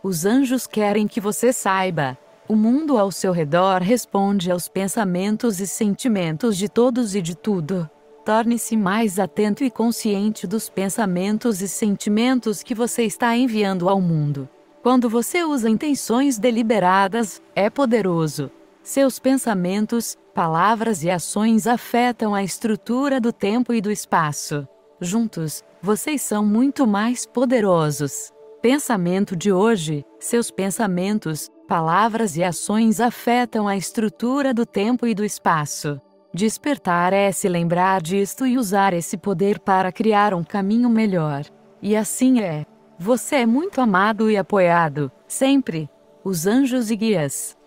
Os anjos querem que você saiba. O mundo ao seu redor responde aos pensamentos e sentimentos de todos e de tudo. Torne-se mais atento e consciente dos pensamentos e sentimentos que você está enviando ao mundo. Quando você usa intenções deliberadas, é poderoso. Seus pensamentos, palavras e ações afetam a estrutura do tempo e do espaço. Juntos, vocês são muito mais poderosos. Pensamento de hoje: seus pensamentos, palavras e ações afetam a estrutura do tempo e do espaço. Despertar é se lembrar disto e usar esse poder para criar um caminho melhor. E assim é. Você é muito amado e apoiado, sempre. Os anjos e guias.